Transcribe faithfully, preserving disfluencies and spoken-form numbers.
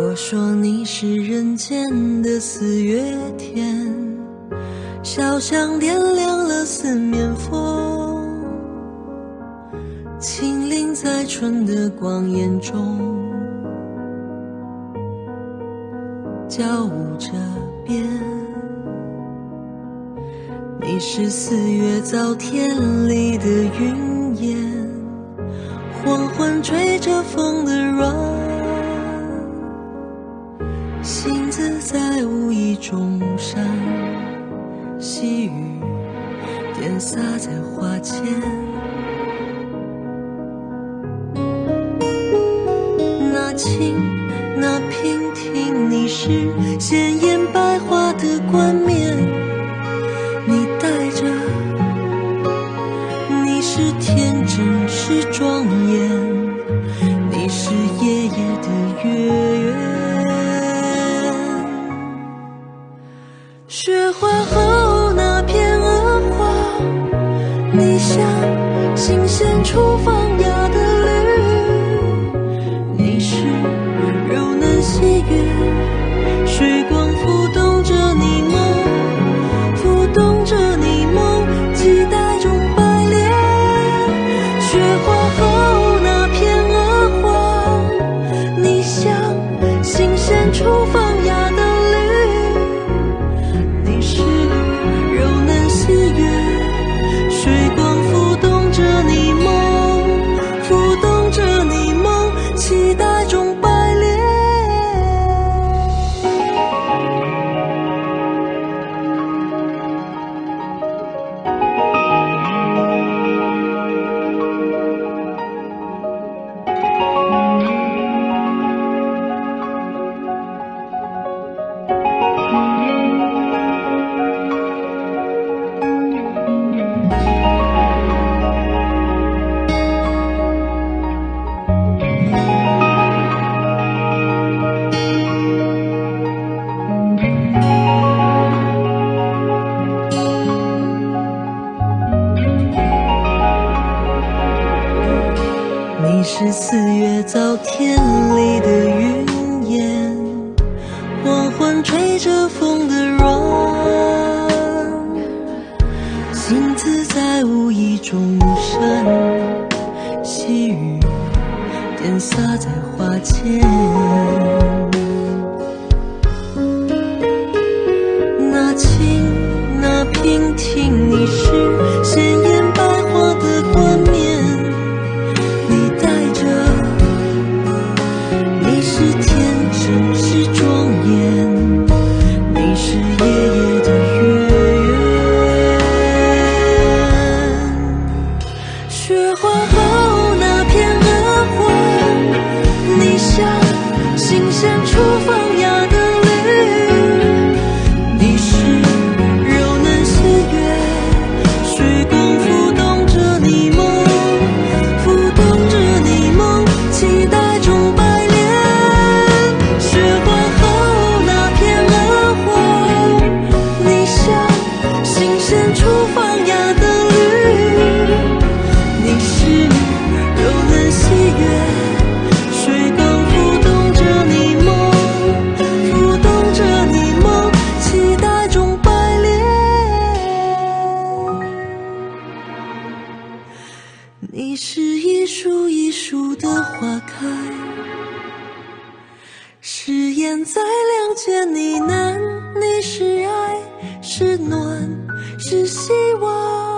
我说你是人间的四月天，小巷点亮了四面风，轻灵在春的光艳中交舞着变。你是四月早天里的云烟，黄昏吹着风的软，星子在无意中闪，细雨点洒在花前。那轻那娉婷，你是鲜艳百花的冠冕，你带着，你是天真是庄严，你是夜夜的月圆。雪花后那片鹅黄，你像新鲜出放芽的绿，你是柔嫩喜悦，水光浮动着你梦，浮动着你梦，期待中百炼。雪花后那片鹅黄，你像新鲜出放芽的绿，你是柔嫩喜悦，水光浮动着你梦，浮动着你梦，期待中百炼。你是四月早天里的云烟，黄昏吹着风的软，星子在无意中闪，细雨点洒在花前。那轻那娉婷，你是鲜艳百花的冠冕，你带着，你是天真是庄严，你是夜夜的月圆。雪花后那片鹅黄，你像新鲜出放芽的绿，你是柔嫩喜悦，水光浮动着你梦，浮动着你梦，期待中百炼。雪花后那片鹅黄，你像新鲜出放芽的绿，你是柔嫩喜悦，水光浮动着你梦，浮动着你梦，期待中百炼。你是一树一树的花开，誓言在两间呢喃，你是爱是暖是希望。